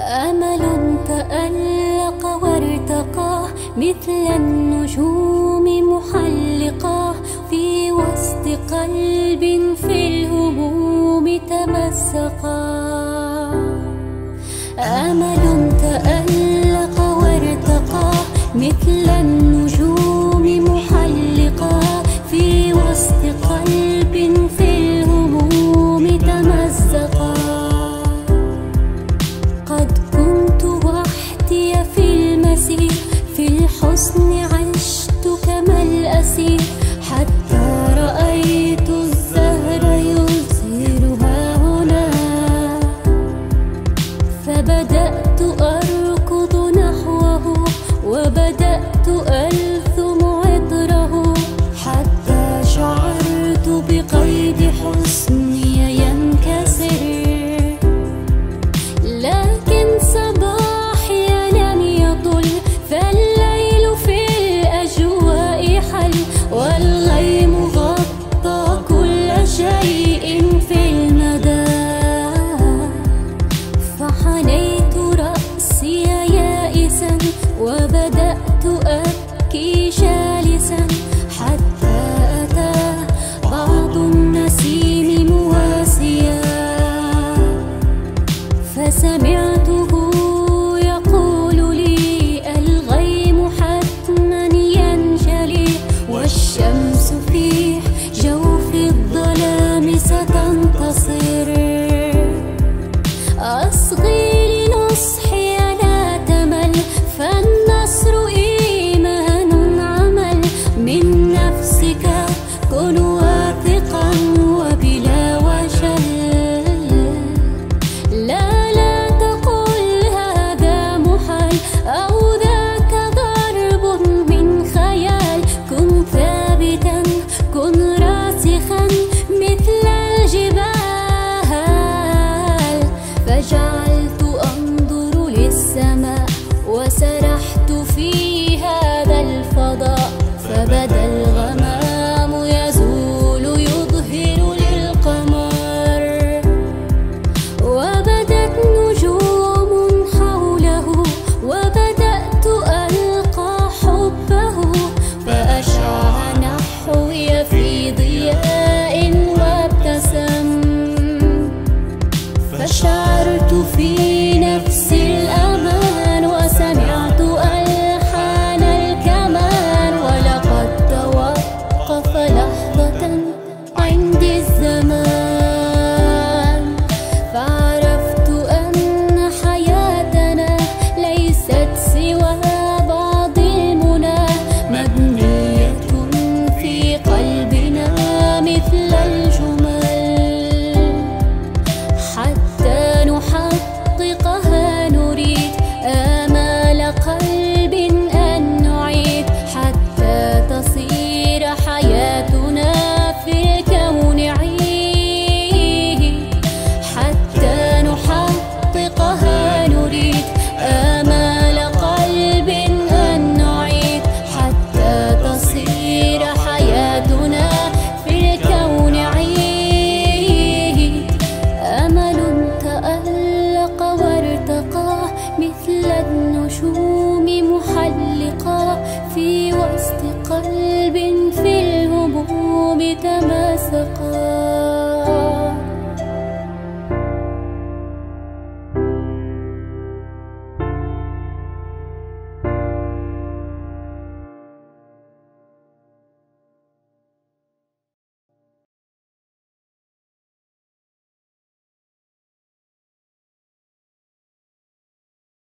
أمل تألق وارتقى مثل النجوم محلقا في وسط قلب في الهموم تمزقا. أمل تألق وارتقى مثل النجوم محلقا في وسط قلب في الهموم تمزقا. قد كنت وحدي في المسير، في الحزن عشت كما الأسير، حتى رأيت الزهر يزهرها هنا، فبدأت أركض نحوه وبدأت ألثم عطره، حتى شعرت بقيد حزني ينكسر. لكن صباحي لم يطل، فالليل في الأجواء حل، والغيم غطى كل شيء في المدى. فحنيت رأسي يائسا وبدأت أبكي جالسا، حتى أتى بعض النسيم مواسيا، فسمعته يقول لي الغيم حتما ينجلي، والشمس في جوف الظلام ستنتصر. أصغي لنصحي لا تمل، فالنصر إيمان عمل، من نفسك كن واثقا وبلا وجل. لا تقل هذا محال أو ذاك ضرب من خيال، كن ثابتا كن راسخا مثل الجبال. فجعلت أنظر للسماء وسرحت في هذا الفضاء، فبدا الغمام يزول يظهر للقمر، وبدت نجوم حوله، وبدأت ألقى حبه، فأشع نحوي في ضياء وابتسم. فشعرت في نفسي الأمان وسمعت ألحان الكمان، ولقد توقف لحظة عندي الزمان. فعرفت أن حياتنا ليست سوى بعض المنى، مبنية في قلبنا مثل الجمل، حتى نحققها نريد آمال قلب أن نعيد، حتى تصير حياتنا في الكون عيد، حتى نحققها نريد آمال قلب أن نعيد، حتى تصير حياتنا في الكون عيد. أمل تألق وارتقى مثل النجوم محلقا في وسط قلب في الهموم تمزقا.